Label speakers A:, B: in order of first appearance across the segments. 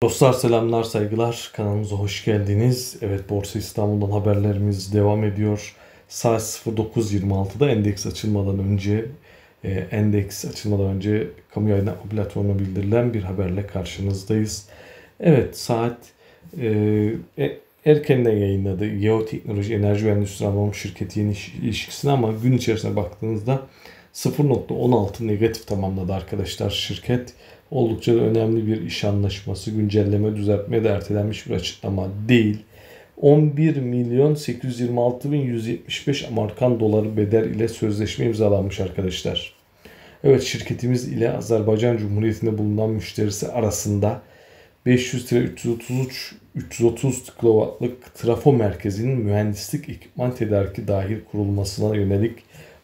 A: Dostlar selamlar, saygılar. Kanalımıza hoş geldiniz. Evet, Borsa İstanbul'dan haberlerimiz devam ediyor. Saat 09.26'da endeks açılmadan önce kamuoyu aydınlatma platformuna bildirilen bir haberle karşınızdayız. Evet, saat erkenden yayınladı Geoteknoloji Enerji ve Endüstri Anonim Şirketi yeni ilişkisine, ama gün içerisine baktığınızda 0.16 negatif tamamladı arkadaşlar şirket. Oldukça da önemli bir iş anlaşması, güncelleme, düzeltme de ertelenmiş bir açıklama değil. 11.826.175 Amerikan doları bedel ile sözleşme imzalanmış arkadaşlar. Evet, şirketimiz ile Azerbaycan Cumhuriyeti'nde bulunan müşterisi arasında 500-330 kW'lık trafo merkezinin mühendislik ekipman tedariki dahil kurulmasına yönelik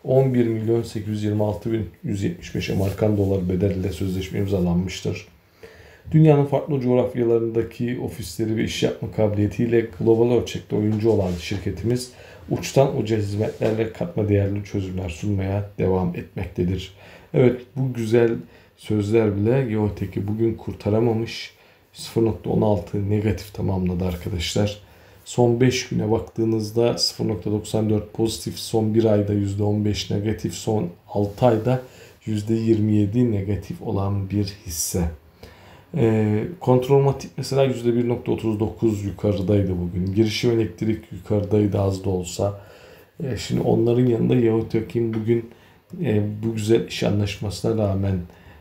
A: 11.826.175 Amerikan doları bedeliyle sözleşme imzalanmıştır. Dünyanın farklı coğrafyalarındaki ofisleri ve iş yapma kabiliyetiyle global ölçekte oyuncu olan şirketimiz uçtan uca hizmetlerle katma değerli çözümler sunmaya devam etmektedir. Evet, bu güzel sözler bile Geotek'i bugün kurtaramamış. 0.16 negatif tamamladı arkadaşlar. Son 5 güne baktığınızda 0.94 pozitif, son 1 ayda %15 negatif, son 6 ayda %27 negatif olan bir hisse. Kontrolmatik mesela %1.39 yukarıdaydı bugün. Girişim elektrik yukarıdaydı az da olsa. Şimdi onların yanında Geotek'in bugün bu güzel iş anlaşmasına rağmen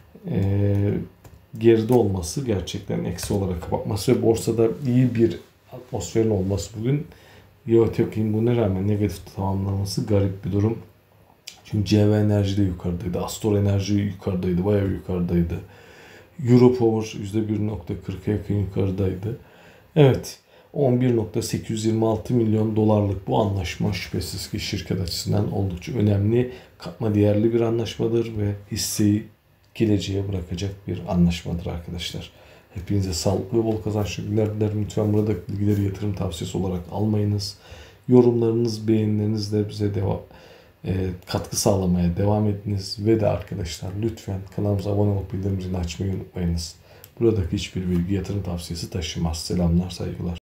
A: geride olması, gerçekten eksi olarak kapatması ve borsada iyi bir atmosferin olması bugün Geotek'in buna rağmen negatif tamamlaması garip bir durum. Çünkü CV Enerji de yukarıdaydı. Astor Enerji yukarıdaydı. Bayağı yukarıdaydı. Europower %1.40'a yakın yukarıdaydı. Evet, 11.826 milyon dolarlık bu anlaşma şüphesiz ki şirket açısından oldukça önemli, katma değerli bir anlaşmadır ve hisseyi geleceğe bırakacak bir anlaşmadır arkadaşlar. Hepinize sağlıklı ve bol kazançlı günler dilerim. Lütfen burada bilgileri yatırım tavsiyesi olarak almayınız. Yorumlarınız, beğenilerinizle bize katkı sağlamaya devam ediniz. Ve de arkadaşlar lütfen kanalımıza abone olup bildirim zilini açmayı unutmayınız. Buradaki hiçbir bilgi yatırım tavsiyesi taşımaz. Selamlar, saygılar.